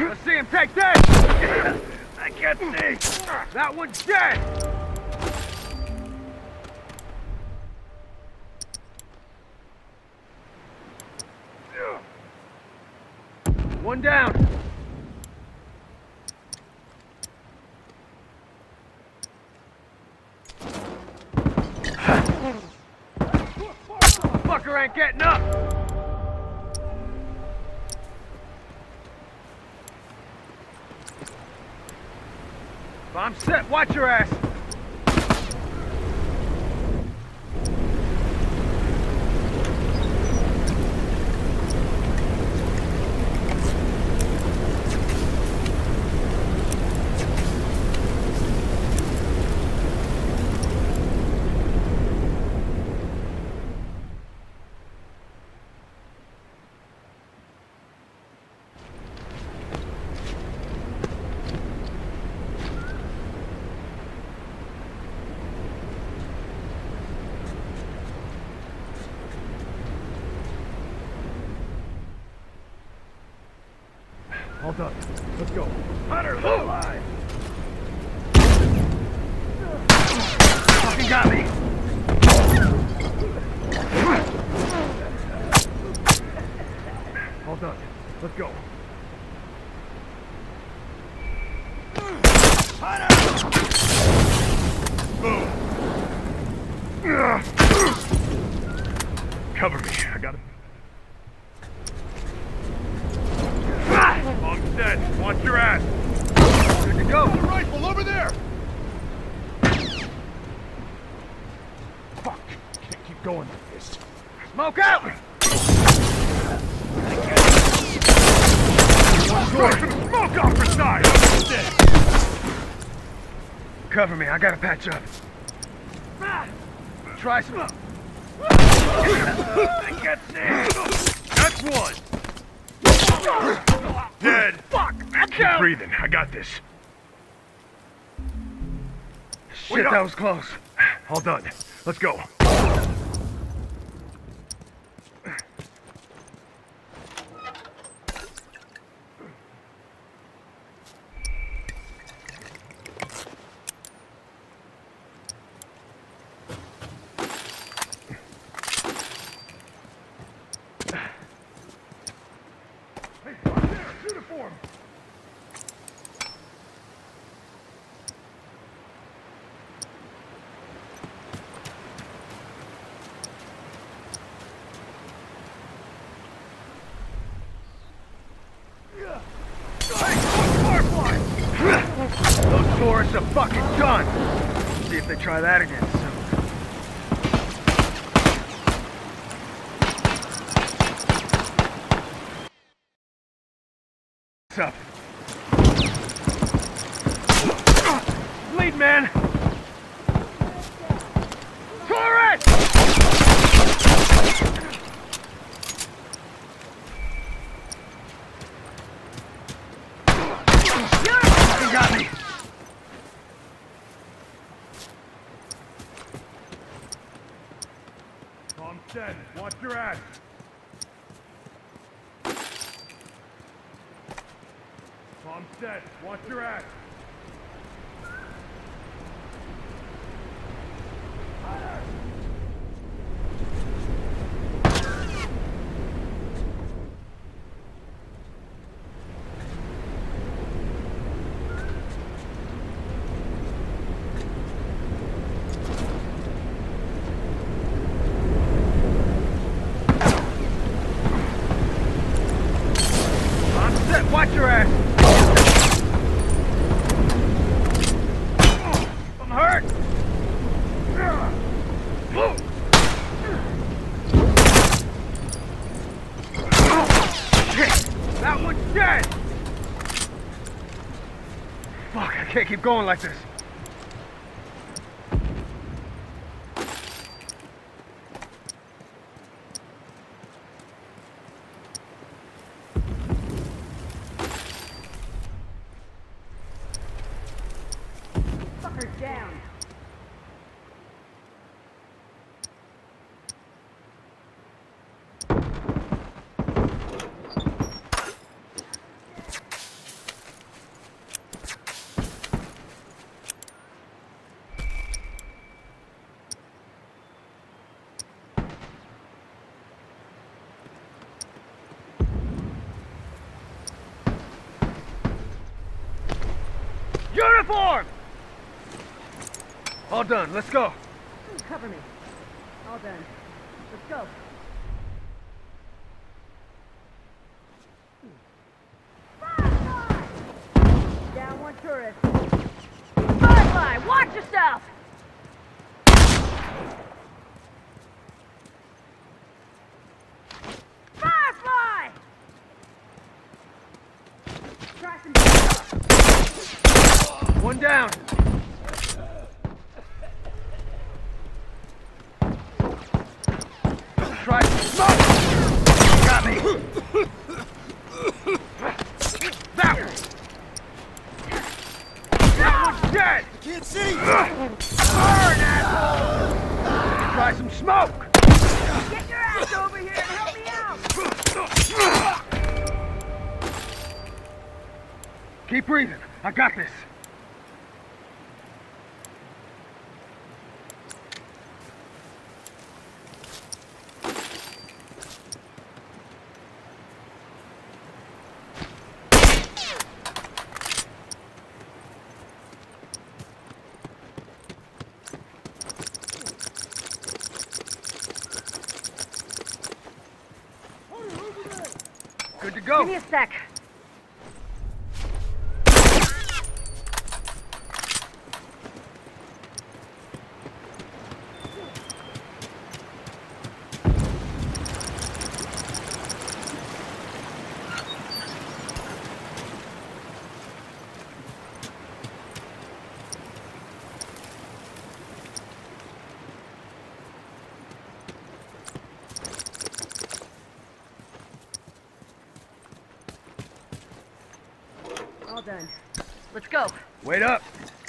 Let's see him take this! I can't see! That one's dead! One down! Fucker ain't getting up! I'm set, watch your ass! All done. Let's go. Hunter, low alive! Fucking got me! All done. Let's go. Hunter! Boom! Cover me. I got him. I'm dead. Watch your ass. Good to go. The rifle over there. Fuck. Can't keep going like this. Smoke out. Smoke off the side. I'm dead. Cover me. I gotta patch up. Try some. I can't see. That's one. Dead! Fuck! Keep breathing. I got this. Shit, that was close. All done. Let's go. Uniform! Those tourists are fucking done! See if they try that again soon. What's up? Lead man! Tourist! You got me! Tom dead. Watch your ass! Tom dead. Watch your ass! Watch your ass! I'm hurt! Shit! That one's dead! Fuck, I can't keep going like this. Down. Uniform! All done, let's go. Cover me. All done. Let's go. Down one tourist. Firefly, watch yourself! Firefly! Try some. One down. Try some smoke! Got me! That one! That one's dead! Can't see! Burn, asshole! Try some smoke! Get your ass over here and help me out! Keep breathing. I got this. Good to go. Give me a sec. All done. Let's go. Wait up.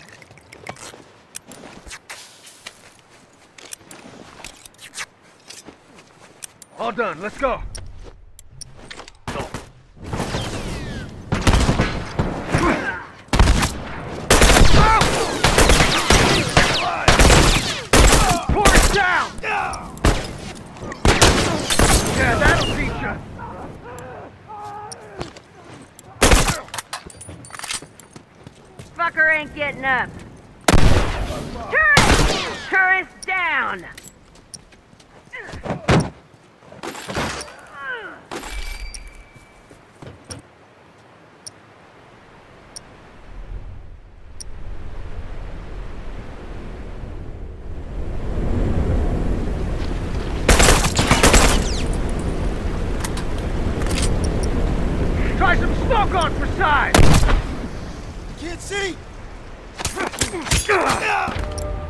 All done. Let's go. Torch down! Yeah, that'll teach you. Fucker ain't getting up. Tourist! Tourist down! Try some smoke on for size! Can't see!